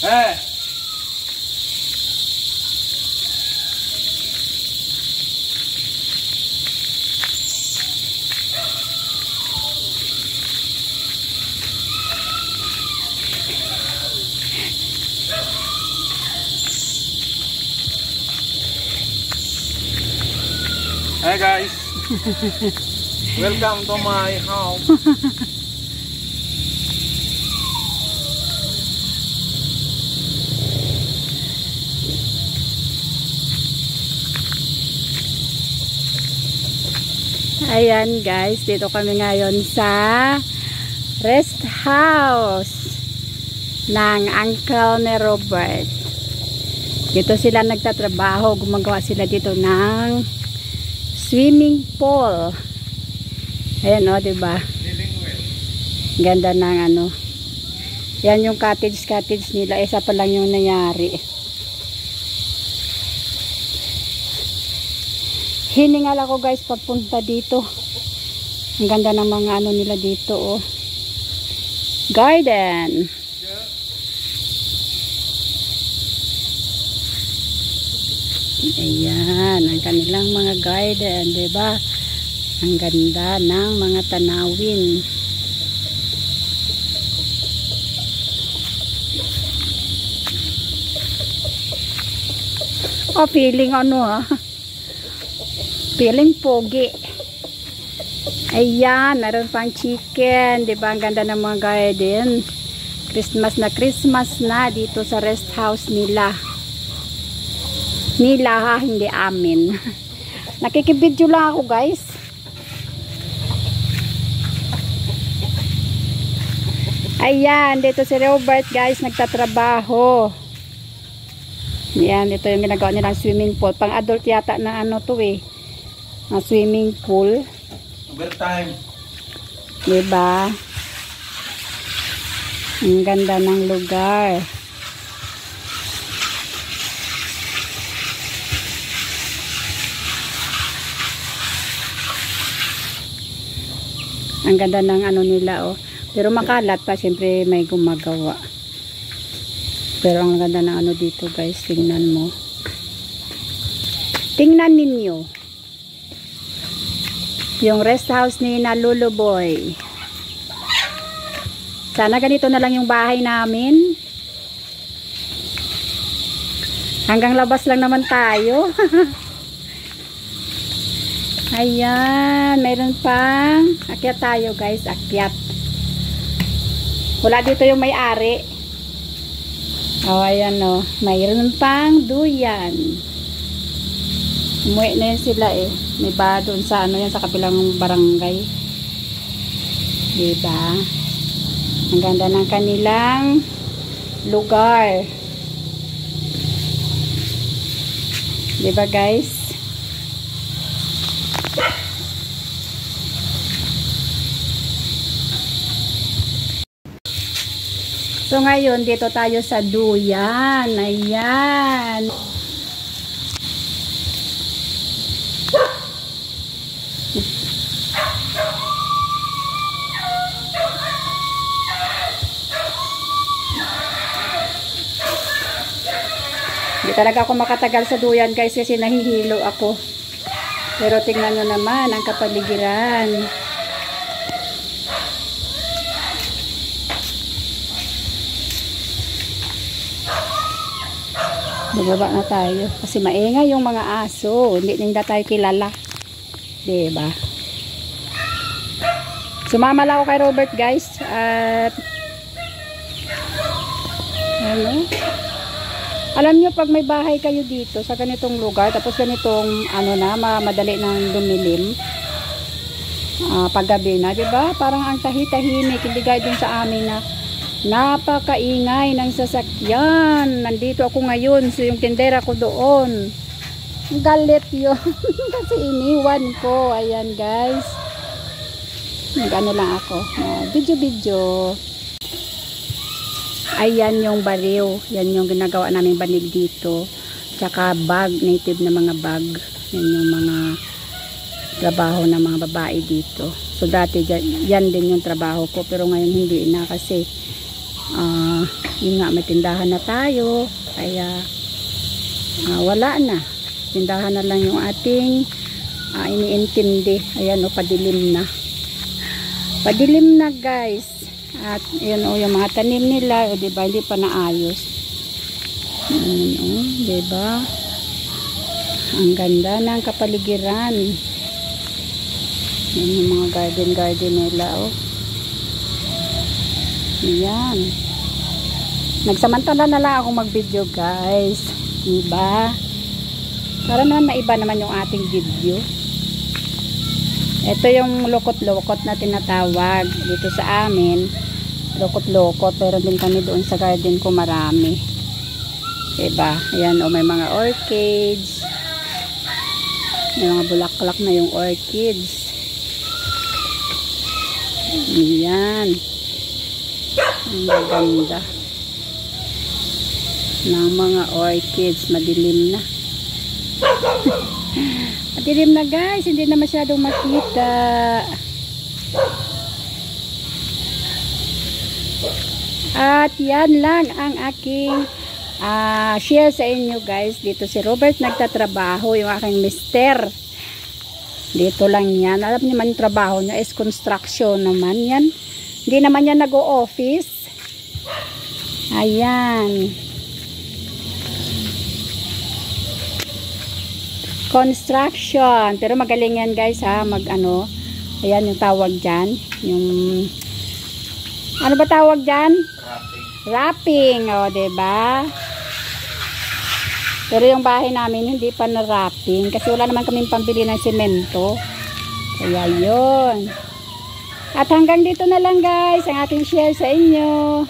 Eh. Hi guys. Welcome to my house. Ayan guys, dito kami ngayon sa rest house ng uncle ni Robert. Dito sila nagtatrabaho, gumagawa sila dito ng swimming pool. Ayan o, diba? Ganda ng ano. Yan yung cottage nila. Isa pa lang yung nangyari. Hiningal ako guys pagpunta dito. Ang ganda ng mga ano nila dito oh. Garden. Ayan, ang kanilang mga garden, 'di ba? Ang ganda ng mga tanawin. Oh, feeling ano ah. Feeling pogi. Ayan, meron pang chicken. Diba? Ang ganda ng mga garden. Christmas na dito sa rest house nila. Nila ha, hindi amin. Nakikibidyo lang ako guys. Ayan, dito si Robert guys, nagtatrabaho. Ayan, ito yung ginagawa nilang swimming pool. Pang adult yata na ano to eh. Swimming pool. Overtime. Diba? Ang ganda ng lugar. Ang ganda ng ano nila oh. Pero makalat pa, siyempre may gumagawa. Pero ang ganda ng ano dito guys, tingnan mo. Tingnan ninyo. Yung rest house ni na Luluboy. Sana ganito na lang yung bahay namin. Hanggang labas lang naman tayo. Ayan, mayroon pang akyat tayo guys, akyat. Wala dito yung may-ari. Oh, ayan oh, mayroon pang duyan. Umuwi na yan sila eh. May ba doon sa ano yan, sa kabilang barangay. Diba? Ang ganda ng kanilang lugar. Diba guys? So ngayon, dito tayo sa duyan. Ayan. Hindi talaga ako makatagal sa duyan guys kasi nahihilo ako. Pero tingnan nyo naman ang kapaligiran. Bababa na tayo kasi maingay yung mga aso. Hindi nila tayo kilala. Diba? Sumama lang ako kay Robert guys. At ano? Alam nyo pag may bahay kayo dito sa ganitong lugar, tapos ganitong ano na, madali nang dumilim. Paggabi na, 'di ba? Parang ang tahimik, hindi gaya dun sa amin na napakaingay ng sasakyan. Nandito ako ngayon, so yung tindera ko doon. Galit 'yon kasi iniwan ko. Ayan, guys. Nag-ano lang ako. Video. Ayan yung bariw. Yan yung ginagawa namin banig dito. Tsaka bag, native na mga bag. Yan yung mga trabaho ng mga babae dito. So dati yan din yung trabaho ko. Pero ngayon hindi na kasi Yun nga, may tindahan na tayo. Kaya, wala na. Tindahan na lang yung ating iniintindi. Ayan o, padilim na. Padilim na guys. At yun o, yung mga tanim nila, o diba, hindi pa naayos. Ayan o, diba? Ang ganda ng kapaligiran. Yan yung mga garden nila o. Ayan. Nagsamantala na lang ako mag-video guys. Diba? Para naman maiba naman yung ating video. Ito yung lokot-lokot na tinatawag dito sa amin. Lokot-lokot. Pero din kami doon sa garden ko marami. Diba? Ayan o, may mga orchids. May mga bulaklak na yung orchids. Ayan. Ang ganda ng mga orchids. Madilim na. Madilim na guys, hindi na masyadong makita. At yan lang ang aking share sa inyo guys. Dito si Robert nagtatrabaho, yung aking mister. Dito lang yan. Alam niyo man yung trabaho niya is construction naman yan. Hindi naman yan nag-o-office. Ayan. Construction. Pero magaling yan guys ha. Mag-ano. Ayan yung tawag dyan. Yung... Ano ba tawag dyan? Wrapping. O, diba? Pero yung bahay namin hindi pa na-wrapping. Kasi wala naman kaming pambili ng semento. Kaya yun. At hanggang dito na lang guys. Ang aking share sa inyo.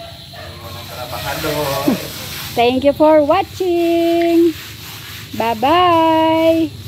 Thank you for watching. Bye-bye.